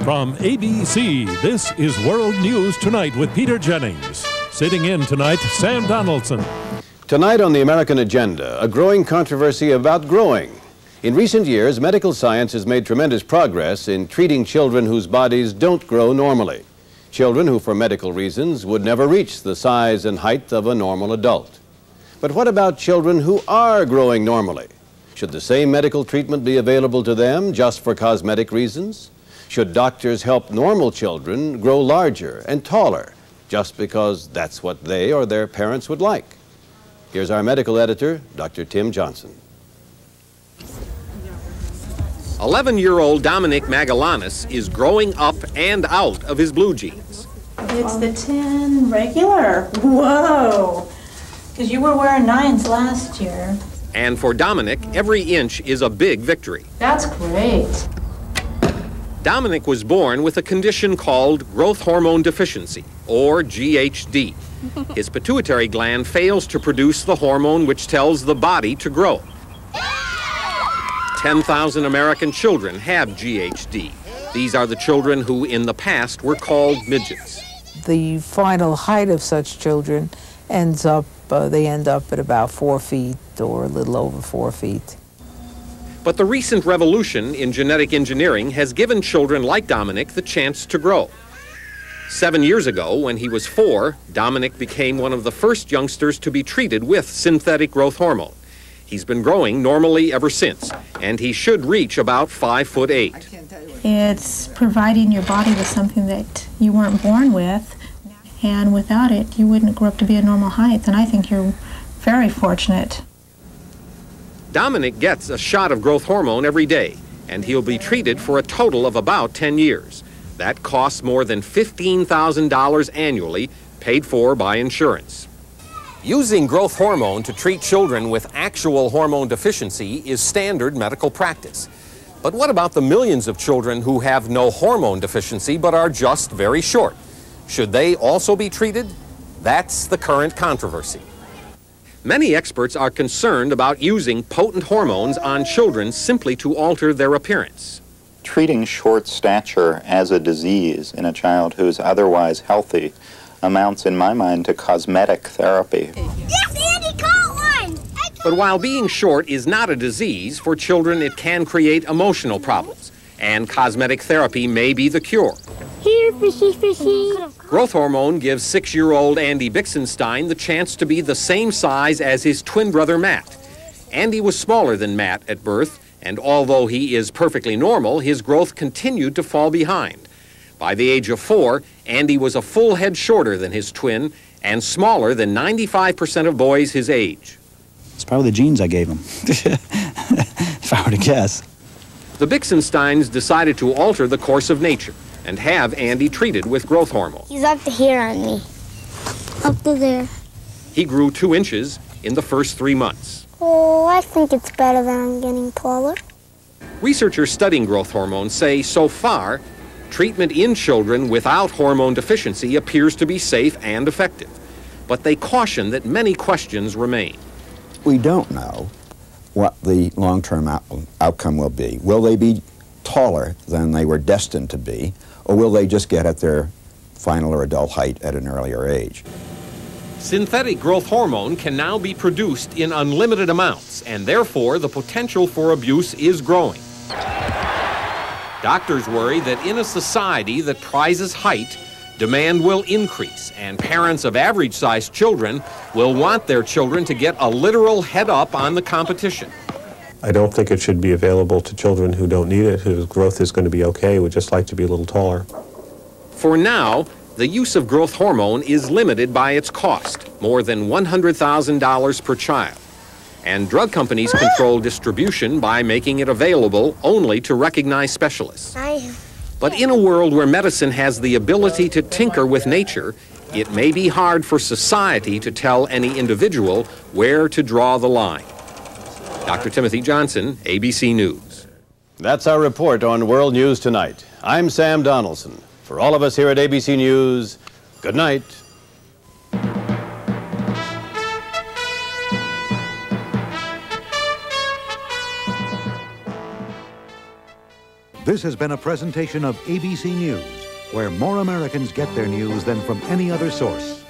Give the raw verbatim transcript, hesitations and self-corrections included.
From A B C, this is World News Tonight with Peter Jennings. Sitting in tonight, Sam Donaldson. Tonight on the American agenda, a growing controversy about growing. In recent years, medical science has made tremendous progress in treating children whose bodies don't grow normally. Children who, for medical reasons, would never reach the size and height of a normal adult. But what about children who are growing normally? Should the same medical treatment be available to them just for cosmetic reasons? Should doctors help normal children grow larger and taller just because that's what they or their parents would like? Here's our medical editor, Doctor Tim Johnson. eleven-year-old Dominic Magallanes is growing up and out of his blue jeans. It's the ten regular. Whoa! Because you were wearing nines last year. And for Dominic, every inch is a big victory. That's great. Dominic was born with a condition called growth hormone deficiency, or G H D. His pituitary gland fails to produce the hormone which tells the body to grow. ten thousand American children have G H D. These are the children who in the past were called midgets. The final height of such children ends up, uh, they end up at about four feet or a little over four feet. But the recent revolution in genetic engineering has given children like Dominic the chance to grow. Seven years ago, when he was four, Dominic became one of the first youngsters to be treated with synthetic growth hormone. He's been growing normally ever since, and he should reach about five foot eight. It's providing your body with something that you weren't born with, and without it, you wouldn't grow up to be a normal height, and I think you're very fortunate. Dominic gets a shot of growth hormone every day, and he'll be treated for a total of about ten years. That costs more than fifteen thousand dollars annually, paid for by insurance. Using growth hormone to treat children with actual hormone deficiency is standard medical practice. But what about the millions of children who have no hormone deficiency but are just very short? Should they also be treated? That's the current controversy. Many experts are concerned about using potent hormones on children simply to alter their appearance. Treating short stature as a disease in a child who's otherwise healthy amounts, in my mind, to cosmetic therapy. Yes, Andy, caught one! But while being short is not a disease, for children it can create emotional problems, and cosmetic therapy may be the cure. Here, fishy, fishy. Growth hormone gives six-year-old Andy Bixenstein the chance to be the same size as his twin brother Matt. Andy was smaller than Matt at birth, and although he is perfectly normal, his growth continued to fall behind. By the age of four, Andy was a full head shorter than his twin and smaller than ninety-five percent of boys his age. It's probably the genes I gave him, if I were to guess. The Bixensteins decided to alter the course of nature and have Andy treated with growth hormone. He's up to here on me. Up to there. He grew two inches in the first three months. Oh, I think it's better than I'm getting taller. Researchers studying growth hormone say so far, treatment in children without hormone deficiency appears to be safe and effective. But they caution that many questions remain. We don't know what the long-term out outcome will be. Will they be taller than they were destined to be, or will they just get at their final or adult height at an earlier age? Synthetic growth hormone can now be produced in unlimited amounts, and therefore the potential for abuse is growing. Doctors worry that in a society that prizes height, demand will increase, and parents of average-sized children will want their children to get a literal head up on the competition. I don't think it should be available to children who don't need it, whose growth is going to be okay, would just like to be a little taller. For now, the use of growth hormone is limited by its cost, more than one hundred thousand dollars per child. And drug companies control distribution by making it available only to recognized specialists. But in a world where medicine has the ability to tinker with nature, it may be hard for society to tell any individual where to draw the line. Doctor Timothy Johnson, A B C News. That's our report on World News Tonight. I'm Sam Donaldson. For all of us here at A B C News, good night. This has been a presentation of A B C News, where more Americans get their news than from any other source.